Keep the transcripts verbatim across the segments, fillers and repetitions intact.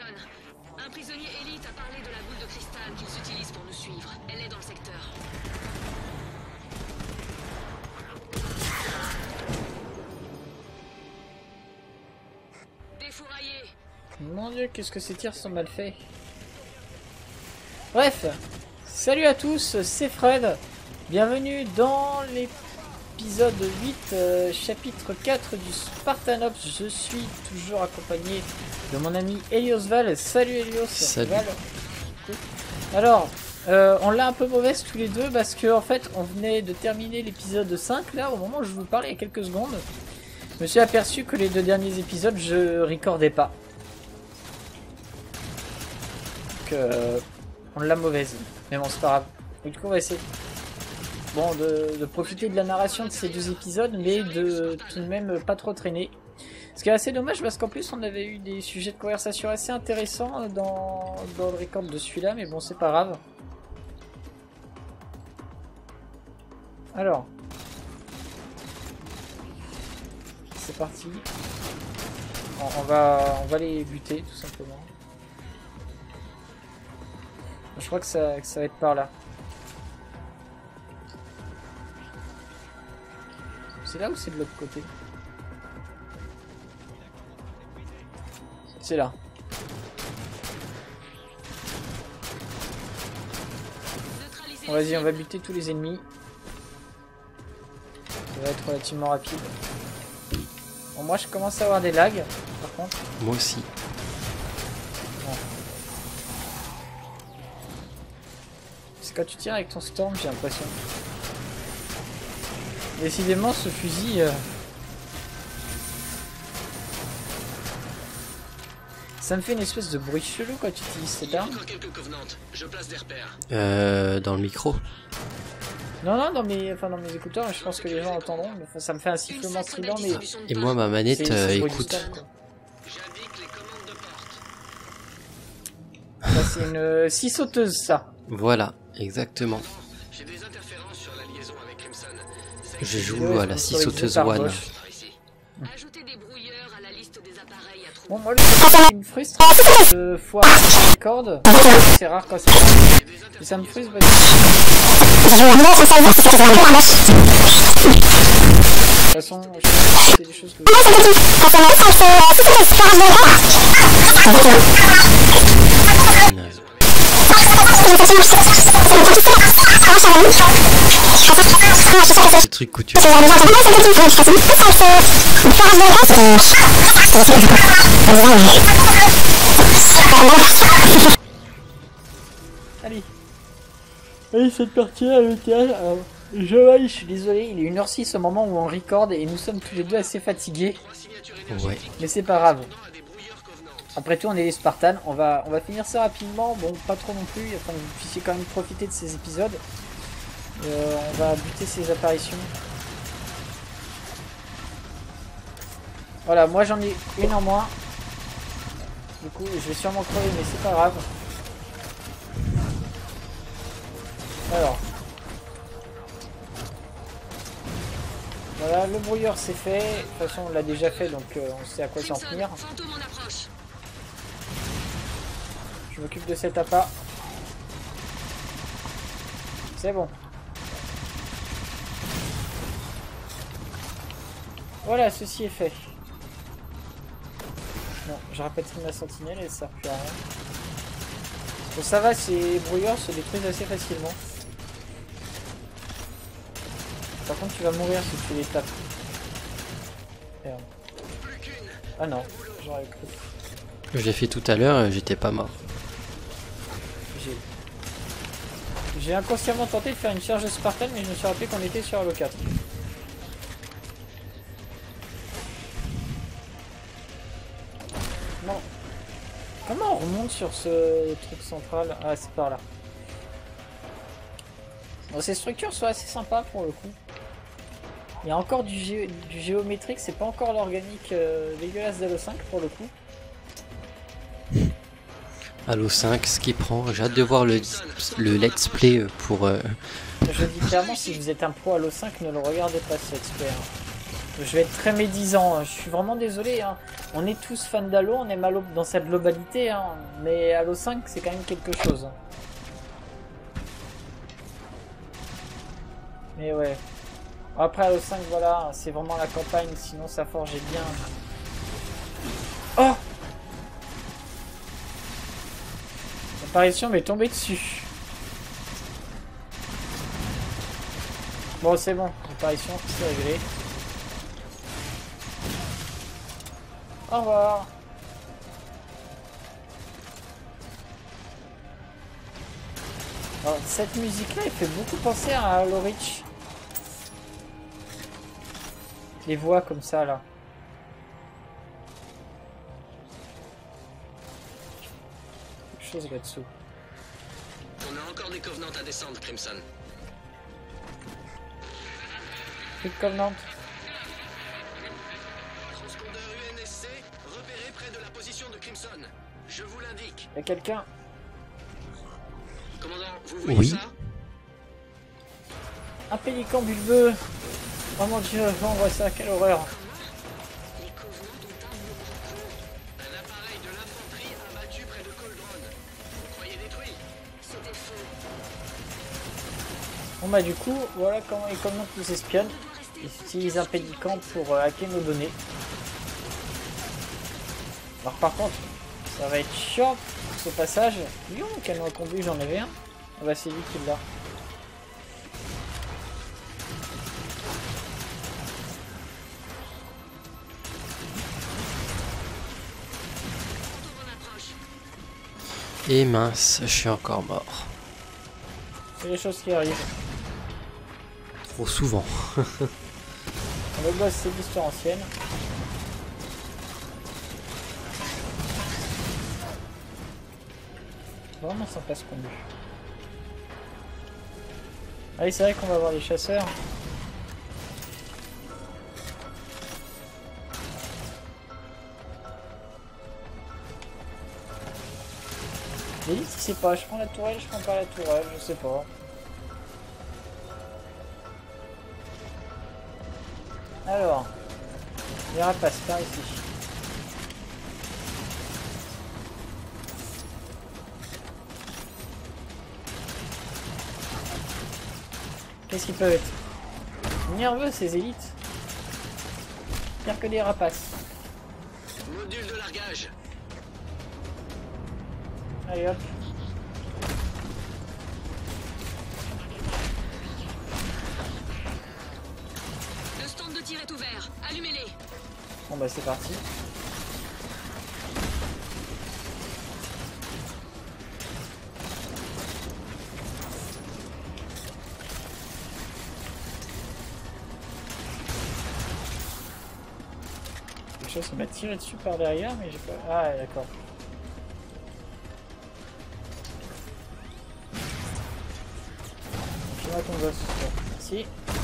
Un prisonnier élite a parlé de la boule de cristal qu'ils utilisent pour nous suivre. Elle est dans le secteur. Défouraillé. Mon dieu, qu'est-ce que ces tirs sont mal faits. Bref, salut à tous, c'est Fred. Bienvenue dans l'épisode huit, euh, chapitre quatre du Spartanops. Je suis toujours accompagné de mon ami Helios Val. Salut Helios. Salut. Val. Alors, euh, on l'a un peu mauvaise tous les deux parce que en fait, on venait de terminer l'épisode cinq là, au moment où je vous parlais il y a quelques secondes. Je me suis aperçu que les deux derniers épisodes, je recordais pas. Donc, euh, on l'a mauvaise. Mais bon, c'est pas grave. Donc, du coup, on va essayer bon, de, de profiter de la narration de ces deux épisodes, mais de tout de même pas trop traîner. Ce qui est assez dommage parce qu'en plus, on avait eu des sujets de conversation assez intéressants dans, dans le record de celui-là, mais bon, c'est pas grave. Alors. C'est parti. On, on, va, on va les buter tout simplement. Je crois que ça, que ça va être par là. C'est là ou c'est de l'autre côté? C'est là. Bon, vas-y, on va buter tous les ennemis. Ça va être relativement rapide. Bon, moi je commence à avoir des lags, par contre. Moi aussi. Bon. C'est quand tu tires avec ton storm, j'ai l'impression. Décidément, ce fusil... Euh... Ça me fait une espèce de bruit chelou quand tu utilises cette arme. Euh, dans le micro. Non, non, dans mes, enfin, dans mes écouteurs, je pense que les gens entendront. Mais, enfin, ça me fait un sifflement strident, mais... Et moi, ma manette euh, écoute. Ça, c'est une euh, scie sauteuse, ça. Voilà, exactement. Je joue à la scie sauteuse One. Bon, moi, le truc qui me frustre, de fois les cordes, c'est rare quand c'est et ça me frustre parce que... De toute façon, je sais que c'est des choses que... Ce truc couture. Allez. Allez, cette partie-là, le théâtre. Alors, je, je suis désolé, il est une heure six au moment où on record et nous sommes tous les deux assez fatigués. Ouais. Mais c'est pas grave. Après tout, on est les Spartans. On va, on va finir ça rapidement. Bon, pas trop non plus. Afin que vous puissiez quand même profiter de ces épisodes. Euh, on va buter ces apparitions. Voilà, moi j'en ai une en moins. Du coup, je vais sûrement crever, mais c'est pas grave. Alors. Voilà, le brouilleur c'est fait. De toute façon, on l'a déjà fait, donc euh, on sait à quoi s'en tenir. Je m'occupe de cet appât. C'est bon. Voilà, ceci est fait. Non, je répéterai ma sentinelle, elle sert plus à rien. Bon, ça va, ces brouilleurs se détruisent assez facilement. Par contre, tu vas mourir si tu les tapes. Merde. Ah non, j'aurais cru. Je l'ai fait tout à l'heure, j'étais pas mort. J'ai... J'ai inconsciemment tenté de faire une charge Spartan, mais je me suis rappelé qu'on était sur Halo quatre. Non. Comment on remonte sur ce truc central? Ah, c'est par là. Bon, ces structures sont assez sympas pour le coup. Il y a encore du, gé du géométrique, c'est pas encore l'organique euh, dégueulasse d'Halo cinq pour le coup. Halo cinq, ce qui prend, j'ai hâte de voir le, le let's play pour... Euh... Je dis clairement, si vous êtes un pro Halo cinq, ne le regardez pas ce let's play. Hein. Je vais être très médisant, je suis vraiment désolé. Hein. On est tous fans d'Halo, on aime Halo dans sa globalité, hein. Mais Halo cinq c'est quand même quelque chose. Mais ouais. Après Halo cinq, voilà, c'est vraiment la campagne, sinon ça forgeait bien. Oh! L'apparition m'est tombée dessus. Bon, c'est bon, l'apparition, c'est réglé. Au revoir. Alors, cette musique-là, elle fait beaucoup penser à Halo Reach. Les voix comme ça, là. Quelque chose là-dessous. On a encore des Covenants à descendre, Crimson. Plus de Covenant. Transpondeur U N S C, repéré près de la position de Crimson. Je vous l'indique. Y'a quelqu'un? Commandant, vous voyez Oui. ça? Un pélican bulbeux. Oh mon dieu, on voit ça, quelle horreur. Les Covenants ont un nouveau Un appareil de l'infanterie abattu près de Coldron. Vous croyez détruit? C'était faux. Bon bah du coup, voilà comment les Covenants nous espionnent. Ils utilisent un pélican pour euh, hacker nos données. Alors par contre, ça va être chiant pour ce passage. Yo, canon à combu, j'en avais un. Ah bah c'est lui qui l'a. Et mince, je suis encore mort. C'est les choses qui arrivent. Trop souvent. Le boss c'est l'histoire ancienne. Vraiment sympa ce combu. Ah oui, c'est vrai qu'on va avoir les chasseurs. L'élite, il sait pas, je prends la tourelle, je prends pas la tourelle, je sais pas. Alors, les rapaces par ici. Qu'est-ce qu'ils peuvent être nerveux ces élites? Pire que des rapaces. Module de largage. Allez hop. Le stand de tir est ouvert. Allumez-les. Bon bah c'est parti. Quelque chose qui m'a tiré dessus par derrière mais j'ai pas... Ah d'accord. Fais-moi ton gosse. Merci.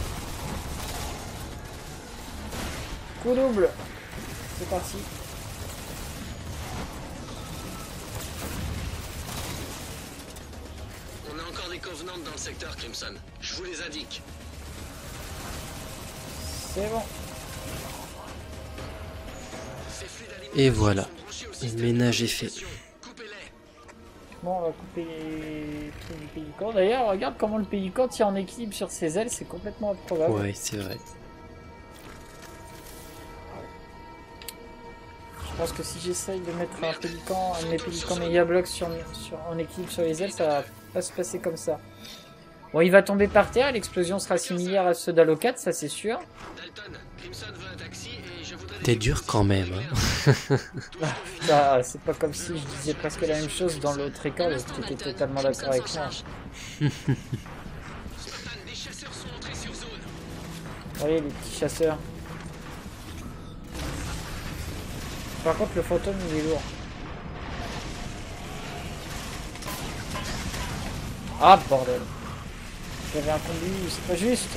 Coup double. C'est parti. On a encore des Covenants dans le secteur, Crimson. Je vous les indique. C'est bon. Ces flux d'alimentation Et voilà. sont branchés au Le système ménage de est fait. communication. Coupez-les. Bon, on va couper les trucs du pélican. D'ailleurs, regarde comment le pélican tire en équilibre sur ses ailes, c'est complètement improbable. Ouais, c'est vrai. Je pense que si j'essaye de mettre un pélican, un de mes pélicans méga blocs sur, sur, en équilibre sur les ailes, ça va pas se passer comme ça. Bon, il va tomber par terre, l'explosion sera similaire à ceux d'Halo quatre, ça c'est sûr. Dalton, Crimson veut un taxi et je voudrais... T'es dur quand même. Hein. Ça, c'est pas comme si je disais presque la même chose dans l'autre école, tu étais totalement d'accord avec moi. Spartan, des chasseurs sont entrés sur zone. Vous voyez les petits chasseurs. Par contre le fantôme il est lourd. Ah bordel. J'avais un combi, c'est pas juste.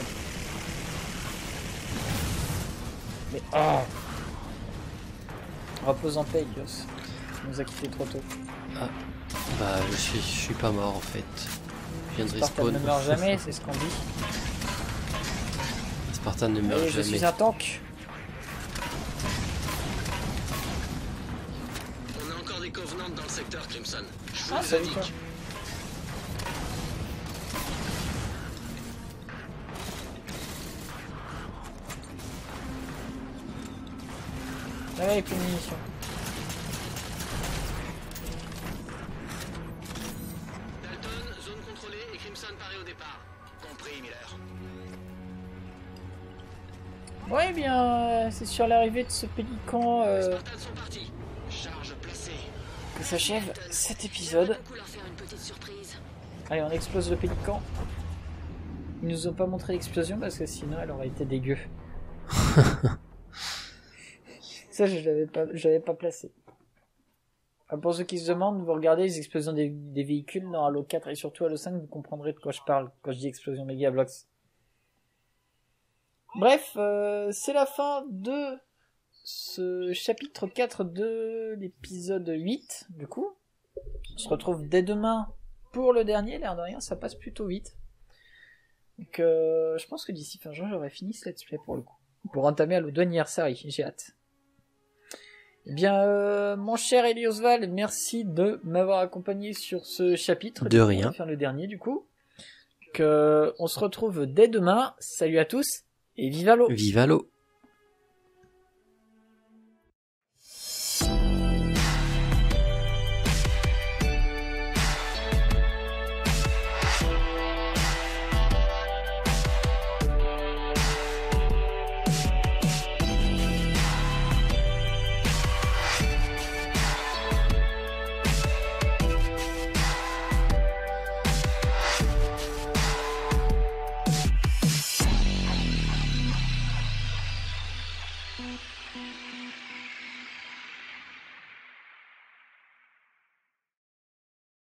Mais ah. Repose en paix, Ios. Tu nous a quitté trop tôt. Ah. Bah, je suis, je suis pas mort en fait. Je viens de Spartan respawn. ne meurt jamais, c'est ce qu'on dit. Spartan ne meurt Allez, je jamais. suis un tank. rentre dans le secteur, Crimson. Je vous Ah, le salut toi. indique. Ah ouais, plus de munitions. Dalton, zone contrôlée et Crimson paré au départ. Compris, Miller. Ouais, bien, euh, c'est sur l'arrivée de ce pélican Les euh, Spartans sont partis. Charge placée. que s'achève cet épisode. J'aimerais beaucoup leur faire une petite surprise. Allez, on explose le pélican. Ils nous ont pas montré l'explosion parce que sinon elle aurait été dégueu. Ça, je l'avais pas, je l'avais pas placé. Ah, pour ceux qui se demandent, vous regardez les explosions des, des véhicules dans Halo quatre et surtout Halo cinq, vous comprendrez de quoi je parle quand je dis explosion Megablox. Bref, euh, c'est la fin de ce chapitre quatre de l'épisode huit, du coup. On se retrouve dès demain pour le dernier, l'air de rien, ça passe plutôt vite. Donc euh, je pense que d'ici fin juin, j'aurai fini ce let's play pour le coup. Pour entamer Halo deux Anniversary, j'ai hâte. Eh bien, euh, mon cher Eliosval, merci de m'avoir accompagné sur ce chapitre. De coup, rien. On va faire le dernier, du coup. Donc, euh, on se retrouve dès demain. Salut à tous et vive Halo! Vive Halo!